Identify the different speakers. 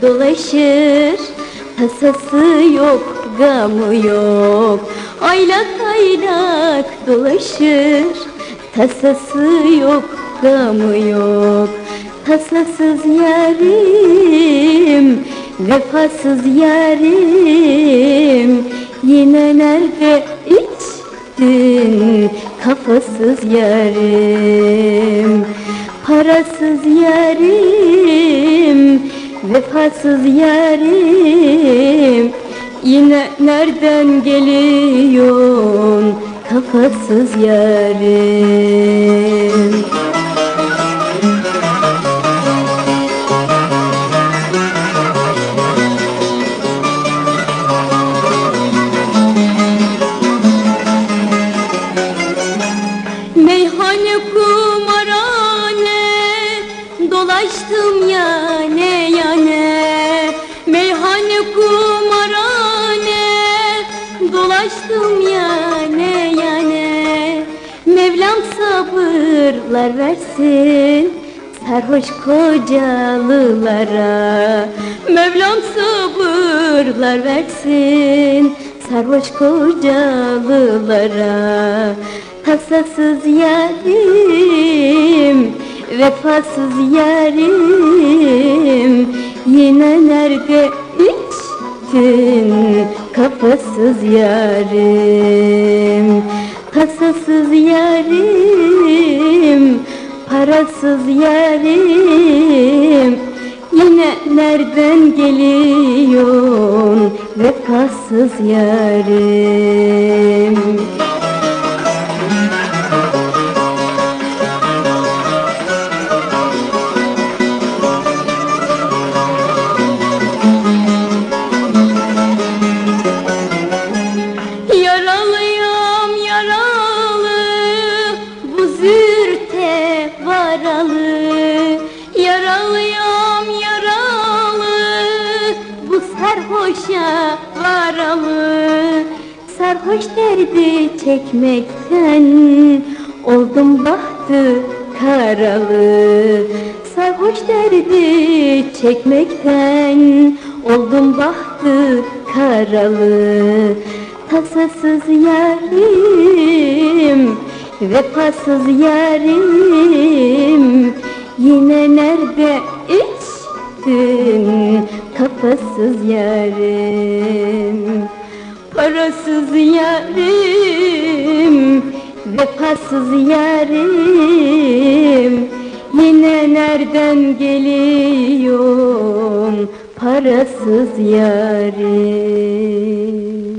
Speaker 1: dolaşır, tasası yok, gamı yok. Aylak aylak dolaşır, tasası yok, gamı yok. Tasasız yarim, vefasız yarim, yine nerede içtin kafasız yarim. Parasız yarim, vefasız yarim, yine nereden geliyorsun kafasız yarim. Meyhane kumarhane dolaştım yane yane. Meyhane kumarhane dolaştım yane yane. Mevlam sabırlar versin sarhoş kocalılara. Mevlam sabırlar versin sarhoş kocalılara. Tasasız yarim, vefasız yarim, yine nerede içtin kafasız yarim. Tasasız yarim, parasız yarim, yine nereden geliyorsun vefasız yarim. Yaralıyım yaralı, bu zürte varalı. Yaralıyım yaralı, bu sarhoşa varalı. Sarhoş derdi çekmekten oldum bahtı karalı. Sarhoş derdi çekmekten oldum bahtı karalı. Tasasız yarim, vefasız yarim, yine nerede içtin kafasız yarim. Parasız yarim, vefasız yarim, yine nereden geliyorsun parasız yarim.